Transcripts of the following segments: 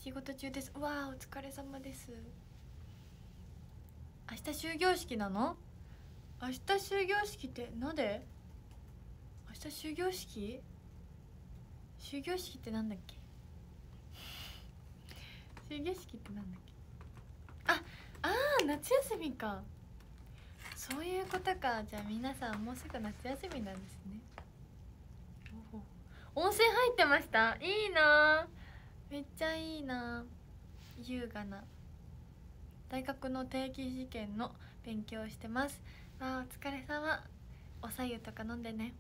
仕事中です。うわー、お疲れ様です。明日終業式なの？明日終業式ってなんで？明日終業式？終業式ってなんだっけ？終業式ってなんだっけ？夏休みか。そういうことか。じゃあ皆さんもうすぐ夏休みなんですね。温泉入ってました。いいな、めっちゃいいな。優雅な。大学の定期試験の勉強をしてます。お疲れ様。おさゆとか飲んでね。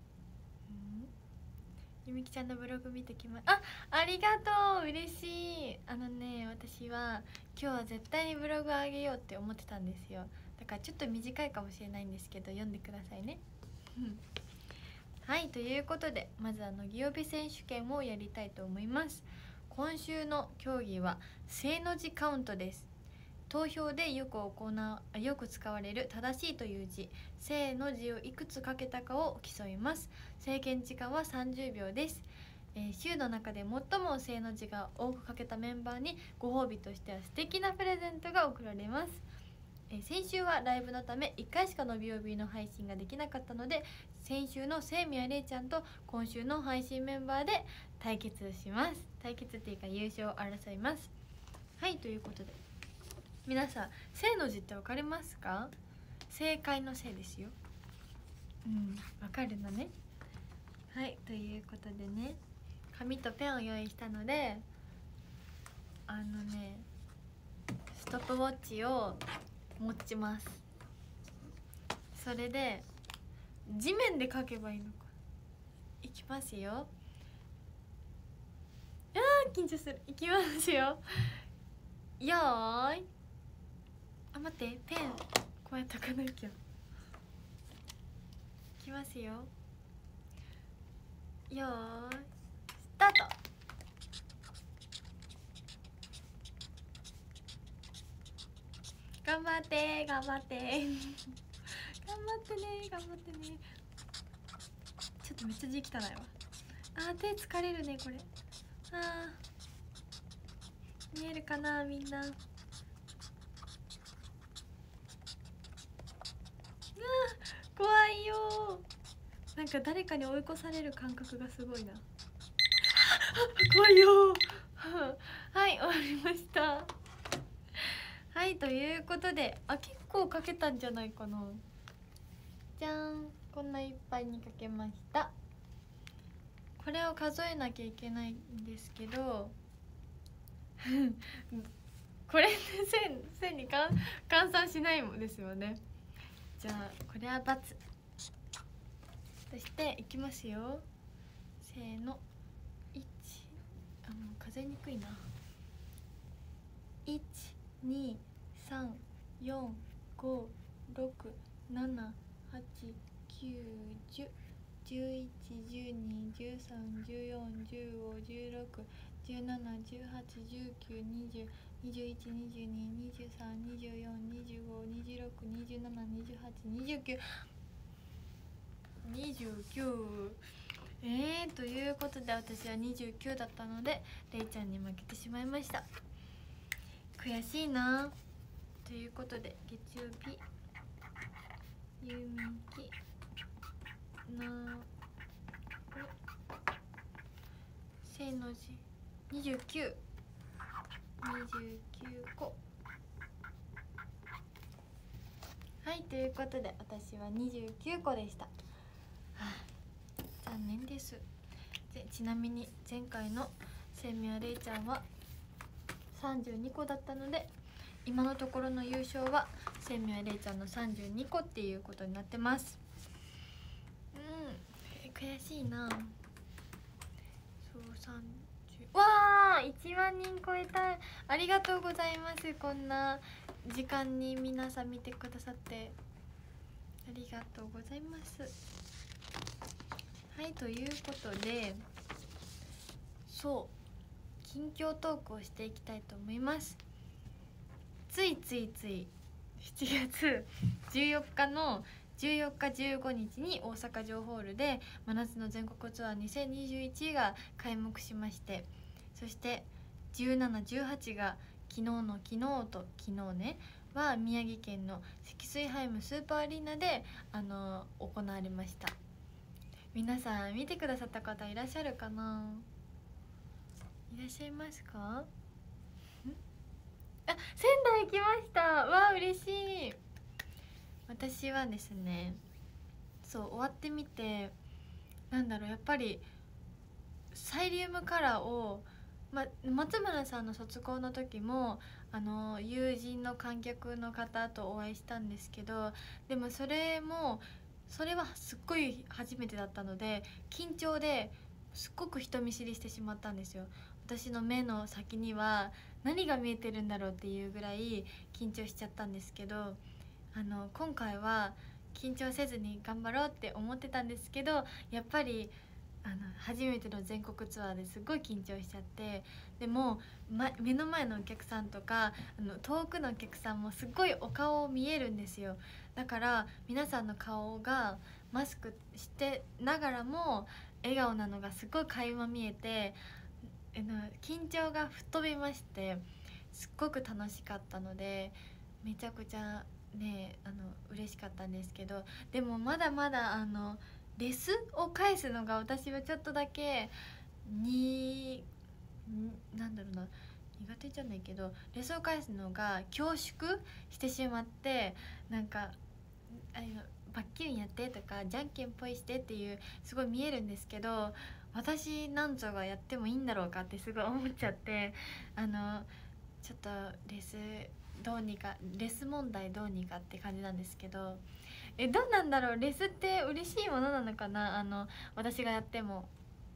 ゆみきちゃんのブログ見てきまありがとう、嬉しい。私は今日は絶対にブログあげようって思ってたんですよ。だからちょっと短いかもしれないんですけど読んでくださいね。はい、ということでまずギオビ選手権をやりたいと思います。今週の競技は正の字カウントです。投票でよく使われる正しいという字、正の字をいくつ書けたかを競います。制限時間は30秒です。週の中で最も正の字が多く書けたメンバーにご褒美としては素敵なプレゼントが贈られます。先週はライブのため1回しかのびおびの配信ができなかったので、先週のせいみやれいちゃんと今週の配信メンバーで対決します。対決っていうか優勝を争います。はい、ということで皆さん、正の字って分かりますか？正解の正ですよ。分かるのね。はい、ということでね、紙とペンを用意したので、ストップウォッチを持ちます。それで地面で書けばいいのか。いきますよ。緊張する。いきますよ。よーい。待って、ペンこうやって書かなきゃ。いきますよ。よーいスタート。頑張って頑張って頑張ってね、頑張ってね。ちょっとめっちゃ字汚いわ。手疲れるねこれ。見えるかなみんな。怖いよ。なんか誰かに追い越される感覚がすごいな。怖いよ。はい、終わりました。はい、ということで結構かけたんじゃないかな。じゃーん、こんないっぱいにかけました。これを数えなきゃいけないんですけどこれで線に換算しないもんですよね。じゃあこれは×。そしていきますよ。せーの。1、もう数えにくいな。1、2、3、4、5、6、7、8、9、10、11、12、13、14、15、16、17、18、19、20、21、22、23、24、25、26、27、28、29。ということで私は29だったのでれいちゃんに負けてしまいました。悔しいな。ということで月曜日ゆみきなせの字29個。はい、ということで私は29個でした。残念です。ちなみに前回のせいみやれいちゃんは32個だったので、今のところの優勝はせいみやれいちゃんの32個っていうことになってます。悔しいな。そう30、わー1万人超えた。ありがとうございます。こんな時間に皆さん見てくださってありがとうございます。はい、ということで近況トークをしていきたいと思います。つい7月14日の14日15日に大阪城ホールで真夏の全国ツアー2021が開幕しまして、そして 1718が昨日の昨日と昨日ねは宮城県の積水ハイムスーパーアリーナで行われました。皆さん見てくださった方いらっしゃるかな？いらっしゃいますか？あ、仙台行きました。わあ嬉しい。私はですね、そう終わってみてなんだろう、やっぱりサイリウムカラーを、松村さんの卒コンの時も友人の観客の方とお会いしたんですけど、でもそれはすっごい初めてだったので緊張ですっごく人見知りしてしまったんですよ。私の目の先には何が見えてるんだろうっていうぐらい緊張しちゃったんですけど、今回は緊張せずに頑張ろうって思ってたんですけど、やっぱり初めての全国ツアーですごい緊張しちゃって、でも、目の前のお客さんとか遠くのお客さんもすっごいお顔見えるんですよ。だから皆さんの顔がマスクしてながらも笑顔なのがすごい垣間見えて、緊張が吹っ飛びまして、すっごく楽しかったのでめちゃくちゃね嬉しかったんですけど、でもまだまだレスを返すのが私はちょっとだけなんだろうな、苦手じゃないけどレスを返すのが恐縮してしまって、なんかバッキュンやってとかじゃんけんぽいしてっていうすごい見えるんですけど、私なんぞがやってもいいんだろうかってすごい思っちゃって、ちょっとレスどうにか、レス問題どうにかって感じなんですけど、どうなんだろう、レスって嬉しいものなのかな、私がやっても。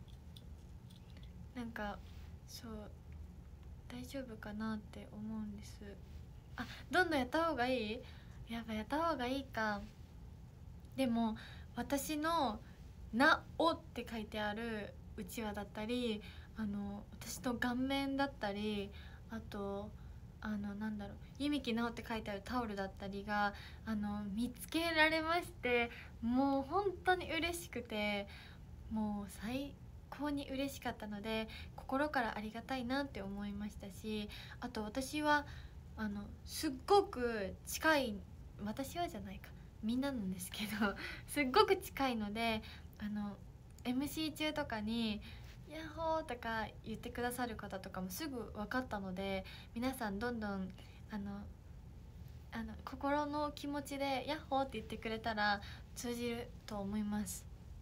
なんかそう大丈夫かなって思うんです。あ、どんどんやった方がいい？やっぱやった方がいいか。でも私の「なお」って書いてあるうちわだったり私の顔面だったり、あとなんだろう、弓木直って書いてあるタオルだったりが見つけられまして、もう本当に嬉しくて、もう最高に嬉しかったので心からありがたいなって思いましたし、あと私はすっごく近い、私はじゃないか、みんななんですけどすっごく近いのでMC 中とかに「ヤッホー」とか言ってくださる方とかもすぐ分かったので、皆さんどんどん心の気持ちで「ヤッホー」って言ってくれたら通じると思います。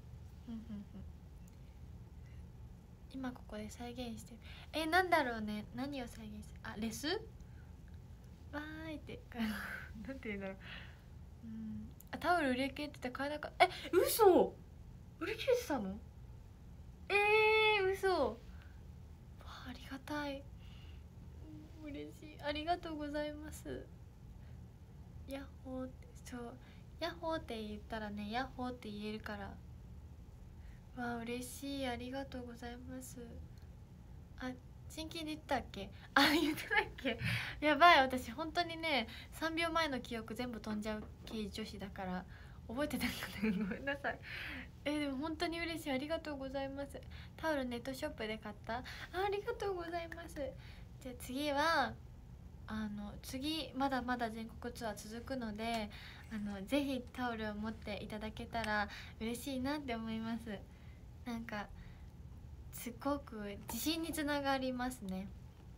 今ここで再現してる。なんだろうね、何を再現してる？あ、レスわーいってなんて言うんだろう、タオル売り切れてて買えなかった。嘘、売り切れてたの？嘘。わあ、ありがたい、嬉しい、ありがとうございます。ヤッホーって、そう、ヤッホーって言ったらね、ヤッホーって言えるから。わあ嬉しい、ありがとうございます。あ、新規で言ったっけ？言ってたっけ？やばい、私本当にね3秒前の記憶全部飛んじゃう系女子だから覚えてなかった。ごめんなさい。でも本当に嬉しい、ありがとうございます。タオルネットショップで買った？ありがとうございます。じゃあ次は次まだまだ全国ツアー続くのでぜひタオルを持っていただけたら嬉しいなって思います。なんかすごく自信につながりますね。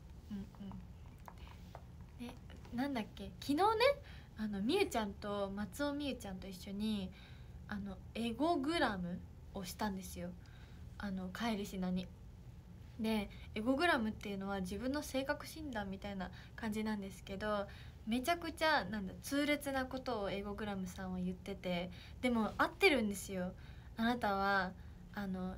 なんだっけ、昨日ねみゆちゃんと松尾みゆちゃんと一緒にエゴグラムをしたんですよ、帰りしなに。でエゴグラムっていうのは自分の性格診断みたいな感じなんですけど、めちゃくちゃ痛烈なことをエゴグラムさんは言ってて、でも合ってるんですよ。あなたはなんだっ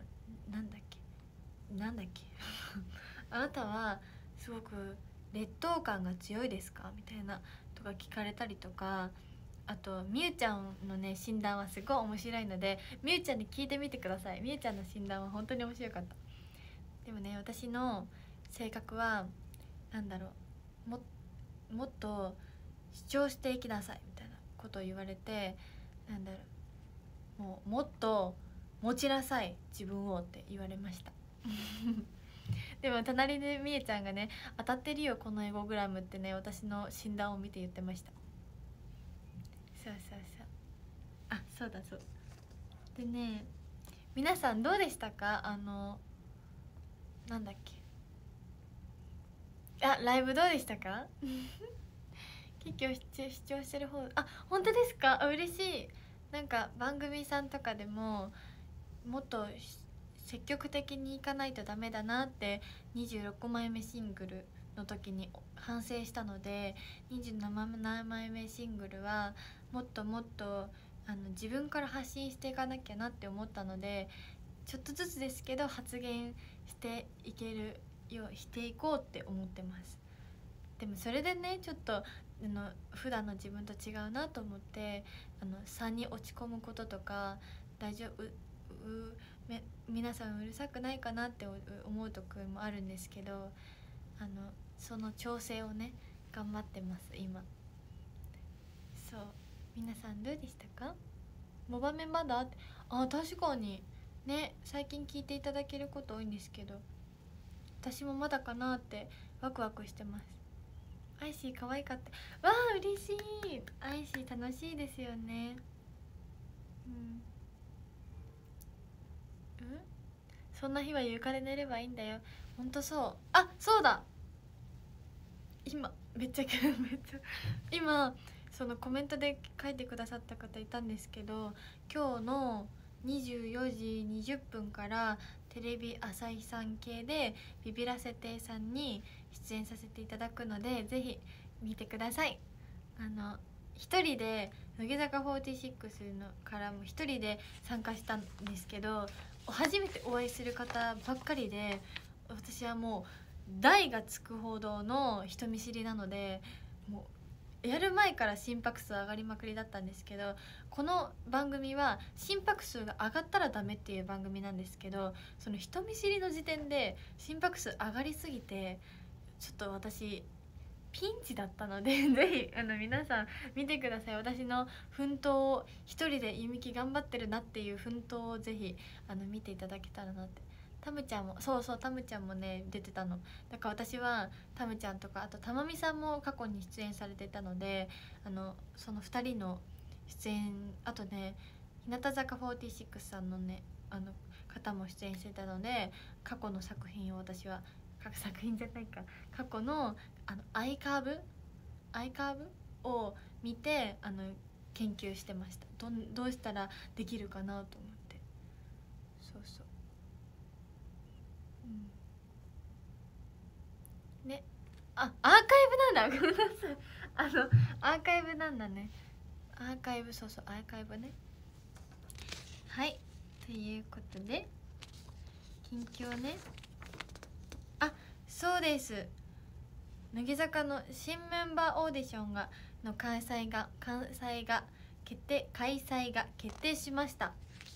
けあなたはすごく劣等感が強いですかみたいなとか聞かれたりとか、あとみゆちゃんのね診断はすごい面白いのでみゆちゃんに聞いてみてください。みゆちゃんの診断は本当に面白かった。でもね私の性格はもっと主張していきなさいみたいなことを言われて、もっと持ちなさい自分をって言われましたでも隣でみえちゃんがね「当たってるよこのエゴグラム」ってね、私の診断を見て言ってました。そうそうそう、あ、そうだそう。でね、皆さんどうでしたか？なんだっけ、あ、ライブどうでしたか？結局視聴してる方、あ、本当ですか？あ、嬉しい。なんか番組さんとかでももっと積極的にいかないとダメだなって26枚目シングルの時に反省したので、27枚目シングルはもっともっと自分から発信していかなきゃなって思ったので、ちょっとずつですけど発言していけるようしていこうって思ってます。でもそれでね、ちょっと普段の自分と違うなと思って3に落ち込むこととか、大丈夫皆さんうるさくないかなって思う時もあるんですけど、その調整をね頑張ってます今。そう、皆さんどうでしたか？モバメまだ？あ、確かにね、最近聞いていただけること多いんですけど、私もまだかなってワクワクしてます。アイシー可愛かった。わあ嬉しい。アイシー楽しいですよね。うん、そんな日は床で寝ればいいんだよ。ほんとそう。あ、そうだ、今めっちゃ今そのコメントで書いてくださった方いたんですけど、今日の24時20分からテレビ朝日さん系でビビらせ亭さんに出演させていただくので、ぜひ見てください。一人で乃木坂46のからも一人で参加したんですけど、初めてお会いする方ばっかりで、私はもう台がつくほどの人見知りなので、もうやる前から心拍数上がりまくりだったんですけど、この番組は心拍数が上がったらダメっていう番組なんですけど、その人見知りの時点で心拍数上がりすぎて、ちょっと私ピンチだったのでぜひ皆さん見てください。私の奮闘を、一人で弓木頑張ってるなっていう奮闘をぜひ見ていただけたらなって。タムちゃんも、そうそう、タムちゃんもね出てたの。だから私はタムちゃんとか、あとたまみさんも過去に出演されてたので、その2人の出演、あとね日向坂46さんのね方も出演してたので、過去の作品を私は、各作品じゃないか、過去のアイカーブを見て研究してました。どうしたらできるかなと思って。そうそう、うん、ね。あ、アーカイブなんだ。ごめんなさい。アーカイブなんだね。アーカイブ、そうそう、アーカイブね。はい、ということで近況ね。あ、そうです、乃木坂の新メンバーオーディションの開催が決定しました。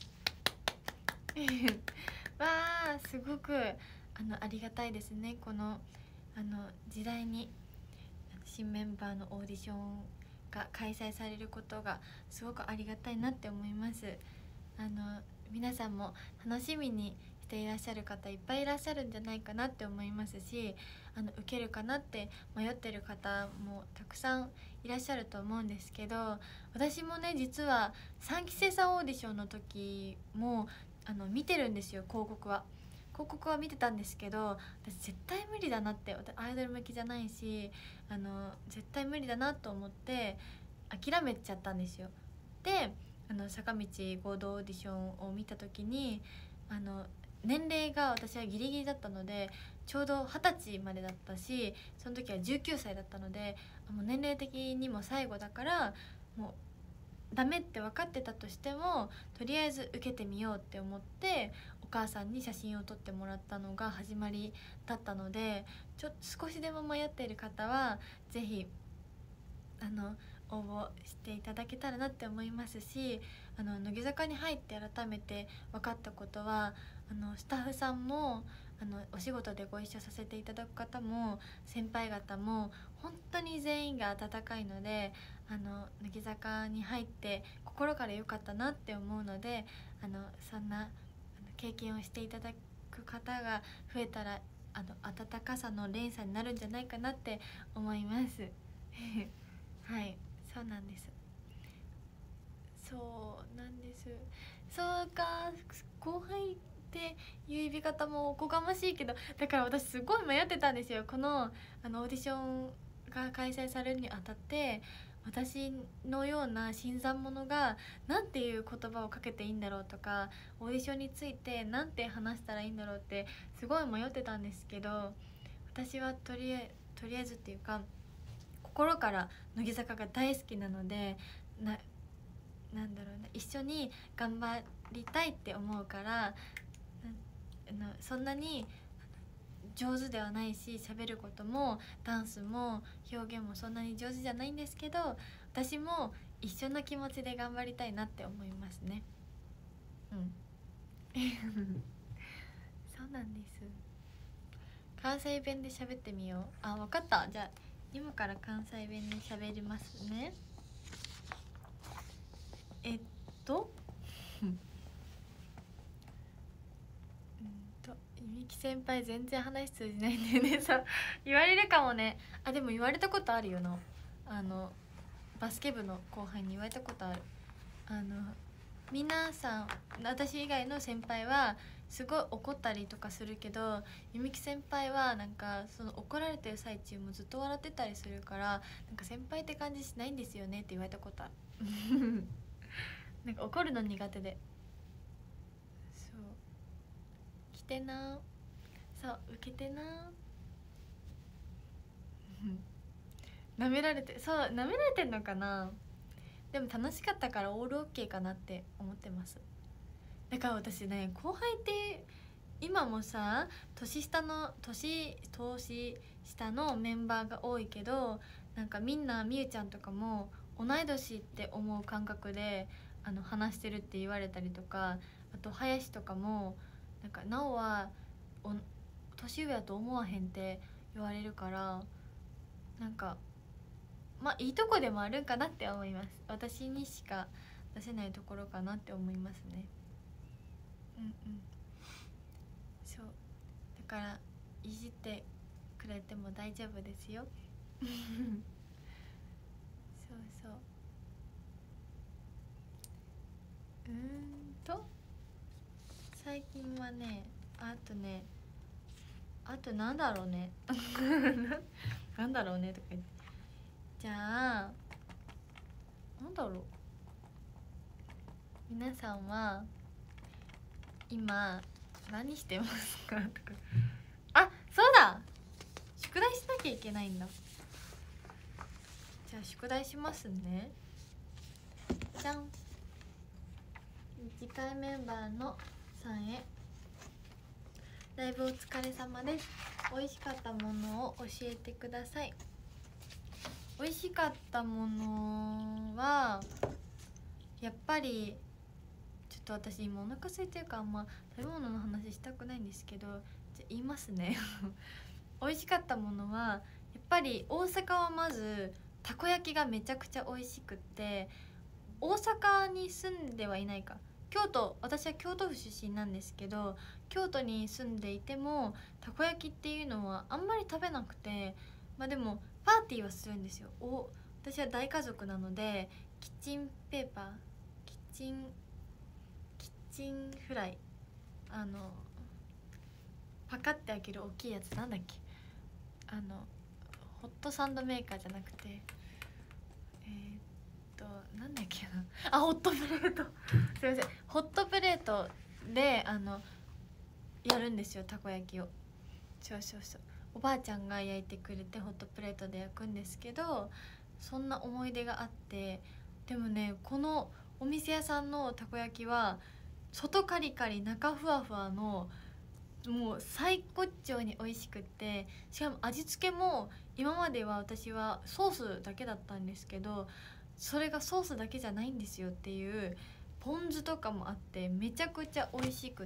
わあ、すごくありがたいですね。この時代に新メンバーのオーディションが開催されることがすごくありがたいなって思います。皆さんも楽しみにしていらっしゃる方いっぱいいらっしゃるんじゃないかなって思いますし、受けるかなって迷ってる方もたくさんいらっしゃると思うんですけど、私もね実は3期生さんオーディションの時も見てるんですよ。広告は見てたんですけど、私絶対無理だなって、アイドル向きじゃないし絶対無理だなと思って諦めちゃったんですよ。で坂道合同オーディションを見た時に年齢が私はギリギリだったので、ちょうど20歳までだったし、その時は19歳だったので、もう年齢的にも最後だから、もうダメって分かってたとしてもとりあえず受けてみようって思ってお母さんに写真を撮ってもらったのが始まりだったので、少しでも迷っている方はぜひ応募していただけたらなって思いますし、乃木坂に入って改めて分かったことは、スタッフさんもお仕事でご一緒させていただく方も先輩方も本当に全員が温かいので、乃木坂に入って心から良かったなって思うので、そんな経験をしていただく方が増えたら温かさの連鎖になるんじゃないかなって思いますはい、そうなんです。そうなんです。そうか、後輩っていう呼び方もおこがましいけど、だから私すごい迷ってたんですよ。このオーディションが開催されるにあたって、私のような新参者がなんていう言葉をかけていいんだろうとか、オーディションについてなんて話したらいいんだろうってすごい迷ってたんですけど、私はとりあえずっていうか、心から乃木坂が大好きなので、なんだろうな、一緒に頑張りたいって思うから、そんなに上手ではないし、喋ることもダンスも表現もそんなに上手じゃないんですけど、私も一緒の気持ちで頑張りたいなって思いますね。うんそうなんです。関西弁で喋ってみよう。あ、分かった。じゃあ今から関西弁で喋りますね。えっとゆみき先輩全然話通じないんだよねさ言われるかもね。あ、でも言われたことあるよな。バスケ部の後輩に言われたことある。皆さん、私以外の先輩はすごい怒ったりとかするけど、ゆみき先輩はなんかその怒られてる最中もずっと笑ってたりするから、なんか先輩って感じしないんですよねって言われたことあるなんか怒るの苦手で。そう、来てな、そう受けてな舐められて、そう舐められてんのかな。でも楽しかったからオールオッケーかなって思ってます。だから私ね、後輩って今もさ、年下のメンバーが多いけど、なんかみんなみゆちゃんとかも同い年って思う感覚で話してるって言われたりとか、あと林とかもなんかなおは年上やと思わへんって言われるから、なんかまあいいとこでもあるんかなって思います。私にしか出せないところかなって思いますね。うんうん、そうだからいじってくれても大丈夫ですよそうそう、と最近はね、あとなんだろうねなんだろうねとか言って、じゃあなんだろう、皆さんは今何してますかとかあ、そうだ、宿題しなきゃいけないんだ。じゃあ宿題しますね。じゃん。次回メンバーのさんへ、ライブお疲れ様です。美味しかったものを教えてください。美味しかったものはやっぱり、ちょっと私今お腹空いてるからあんま食べ物の話したくないんですけど、じゃ言いますね美味しかったものはやっぱり大阪はまずたこ焼きがめちゃくちゃ美味しくって、大阪に住んではいないか、京都、私は京都府出身なんですけど、京都に住んでいてもたこ焼きっていうのはあんまり食べなくて、まあでもパーティーはするんですよ。私は大家族なので、キッチンペーパー、キッチンフライ、パカって開ける大きいやつ、なんだっけ、ホットサンドメーカーじゃなくて、なんだっけなあ、ホットプレートすいません、ホットプレートでやるんですよ、たこ焼きを。そうそうそう、おばあちゃんが焼いてくれてホットプレートで焼くんですけど、そんな思い出があって。でもね、このお店屋さんのたこ焼きは外カリカリ中ふわふわの、もう最高潮に美味しくって、しかも味付けも今までは私はソースだけだったんですけど、それがソースだけじゃないんですよっていう、ポン酢とかもあってめちゃくちゃ美味しくって、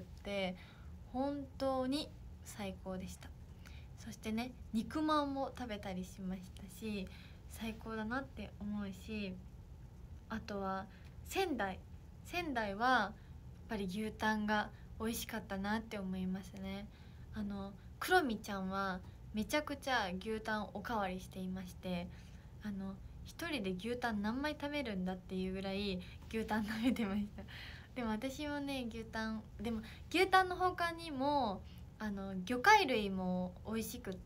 本当に最高でした。そしてね、肉まんも食べたりしましたし、最高だなって思うし、あとは仙台はやっぱり牛タンが美味しかったなって思いますね。 クロミちゃんはめちゃくちゃ牛タンおかわりしていまして、一人で牛タン何枚食べるんだっていうぐらい牛タン食べてました。でも私もね牛タン、でも牛タンの他にも魚介類も美味しくって、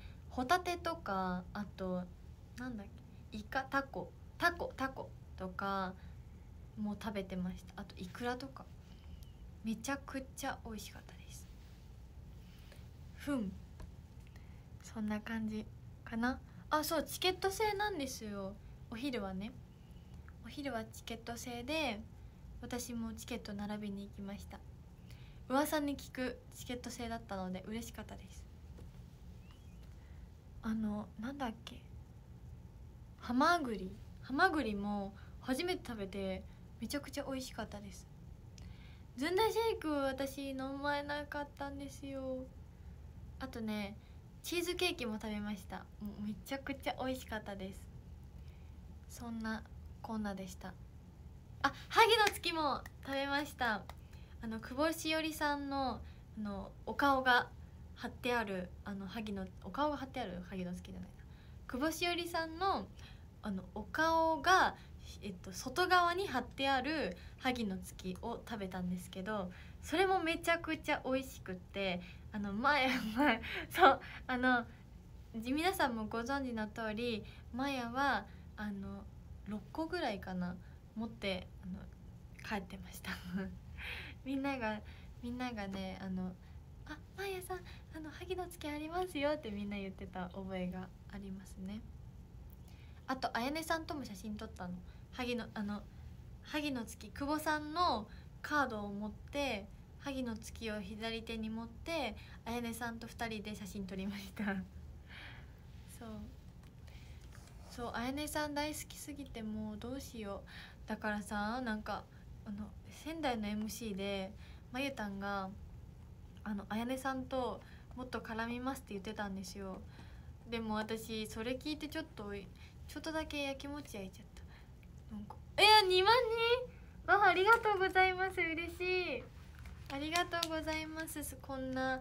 ホタテとか、あとなんだっけ、イカ、タコとかも食べてました。あとイクラとかめちゃくちゃ美味しかったです。そんな感じかな。あ、そう、チケット制なんですよ。お昼はね、お昼はチケット制で、私もチケット並びに行きました。噂に聞くチケット制だったので嬉しかったです。なんだっけ、ハマグリも初めて食べてめちゃくちゃ美味しかったです。ずんだシェイク私飲まなかったんですよ。あとね、チーズケーキも食べました。もうめちゃくちゃ美味しかったです。そんなこんなでした。あ、萩の月も食べました。久保しおりさんのお顔が貼ってある萩のお顔が貼ってある萩の月じゃないな、久保しおりさんのお顔が、外側に貼ってある萩の月を食べたんですけど、それもめちゃくちゃ美味しくって、前そう皆さんもご存知の通り、マヤは6個ぐらいかな持って帰ってましたみんながねあ、マヤさん萩の月ありますよってみんな言ってた覚えがありますね。あとあやねさんとも写真撮ったの。萩の月、久保さんのカードを持って萩の月を左手に持ってあやねさんと2人で写真撮りましたそうあやねさん大好きすぎてもうどうしよう。だからさ、なんか仙台の MC でまゆたんがあやねさんともっと絡みますって言ってたんですよ。でも私それ聞いてちょっとだけやきもち焼いちゃった。なんか2万人、ありがとうございます。嬉しい、ありがとうございます。こんな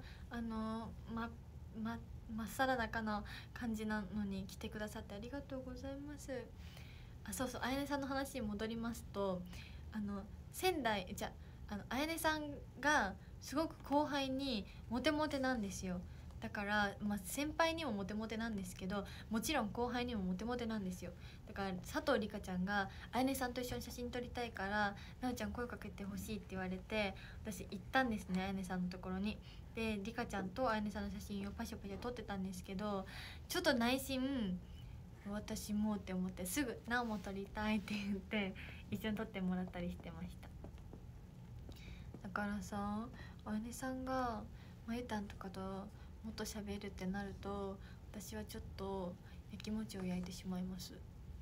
まっさらなかな感じなのに来てくださってありがとうございます。そうそう、あやねさんの話に戻りますと、仙台じゃあやねさんがすごく後輩にモテモテなんですよ。だから、先輩にもモテモテなんですけど、もちろん後輩にもモテモテなんですよ。だから佐藤梨香ちゃんがあやねさんと一緒に写真撮りたいからなおちゃん声かけてほしいって言われて、私行ったんですね、あやねさんのところに。で梨香ちゃんとあやねさんの写真をパシャパシャ撮ってたんですけど、ちょっと内心私もって思って、すぐ「なおも撮りたい」って言って一緒に撮ってもらったりしてました。だからさ、あやねさんがまゆたんとかともっと喋るってなると、私はちょっとやきもちを焼いてしまいます。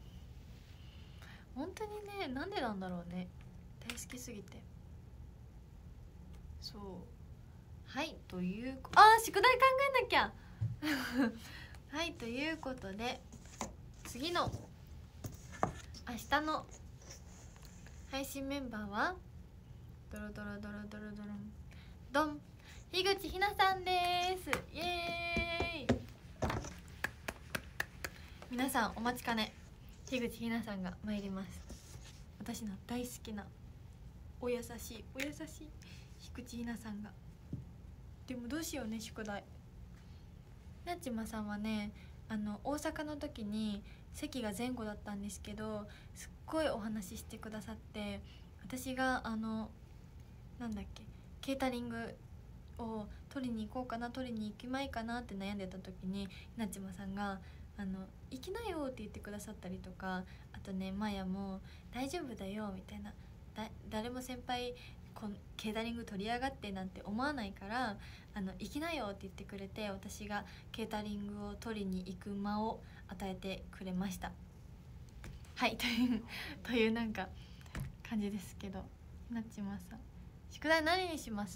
本当にね、なんでなんだろうね、大好きすぎて。そう、はいという宿題考えなきゃはいということで、次の明日の配信メンバーはドロドロドロドロドロンドン、樋口ひなさんです。イエーイ。皆さんお待ちかね、樋口ひなさんが参ります。私の大好きなお優しい樋口ひなさんが。でもどうしようね、宿題。なちまさんはね、大阪の時に席が前後だったんですけど、すっごいお話ししてくださって、私がなんだっけ、ケータリングを取りに行こうかな取りに行きまいかなって悩んでた時になちまさんが行きなよって言ってくださったりとか、あとねまやも大丈夫だよみたいな、誰も先輩ケータリング取り上がってなんて思わないから行きなよって言ってくれて、私がケータリングを取りに行く間を与えてくれました。はいというなんか感じですけど、なちまさん宿題何にします？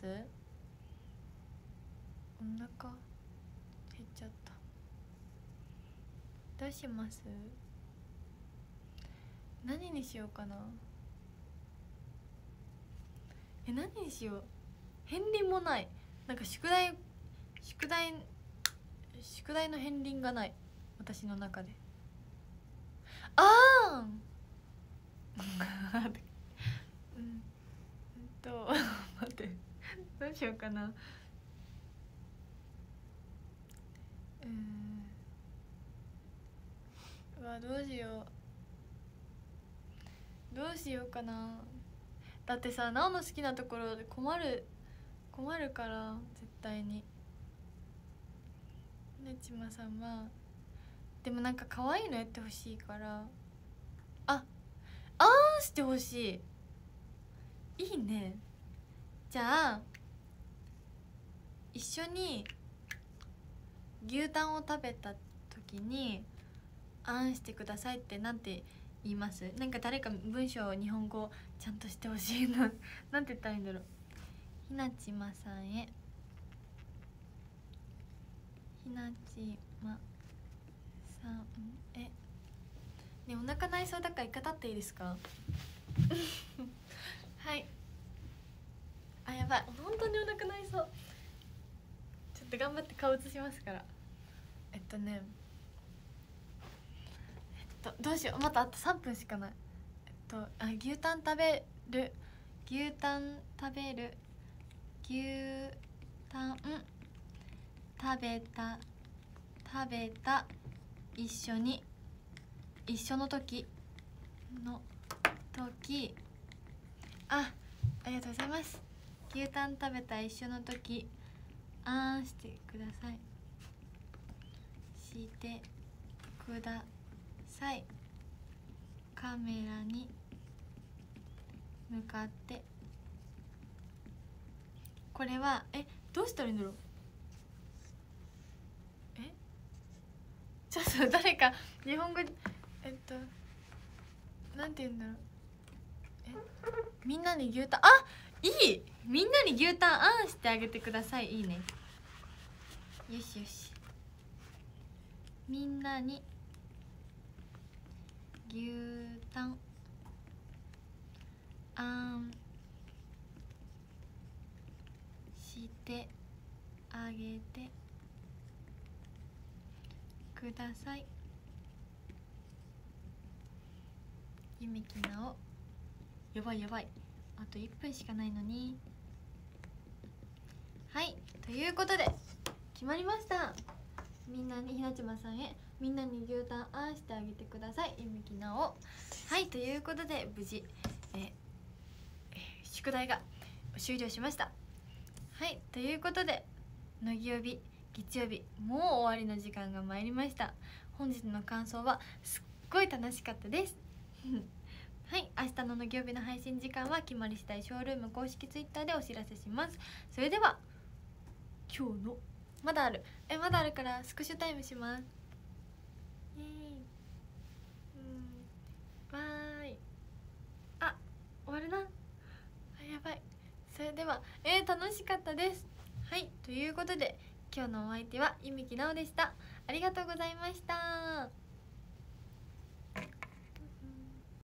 お腹減っちゃった。どうします？何にしようかな。何にしよう。片鱗もない。なんか宿題宿題の片鱗がない私の中で。ああ待ってどうしようかな。うわどうしようかな。だってさ、なおの好きなところで困るから絶対に。ねちまさんはでもなんか可愛いのやってほしいから、あんしてほしい。いいね。じゃあ一緒に牛タンを食べた時にあんしてくださいってなんて言います？なんか誰か文章日本語ちゃんとしてほしいななんて言ったらいいんだろう。ひなちまさんへ。ひなちまさんへ。ね、お腹鳴いそうだから一回立っていいですかはい。あ、やばい、本当にお腹鳴いそう。ちょっと頑張って顔映しますから。どうしよう、またあと3分しかない。牛タン食べる牛タン食べた一緒の時ありがとうございます。牛タン食べた一緒の時あんしてください。してください。カメラに向かって。これはどうしたらいいんだろう。ちょっと誰か日本語なんて言うんだろう。みんなに牛タンいい、みんなに牛タンあんしてあげてください。いいね。よしよし。みんなに牛タンあんしてあげてください。ゆめきなお。やばいあと1分しかないのに。はい、ということで決まりました。みんなにひなちまさんへ。みんなに牛タンあんしてあげてください。ゆめきなお。はい、ということで無事宿題が終了しました。はい、ということで乃木曜日月曜日もう終わりの時間が参りました。本日の感想はすっごい楽しかったですはい、明日の乃木曜日の配信時間は決まり次第ショールーム公式 Twitter でお知らせします。それでは今日のまだあるからスクショタイムします。わーい。終わるな。やばい。それでは楽しかったです。はい、ということで今日のお相手はゆみきなおでした。ありがとうございました。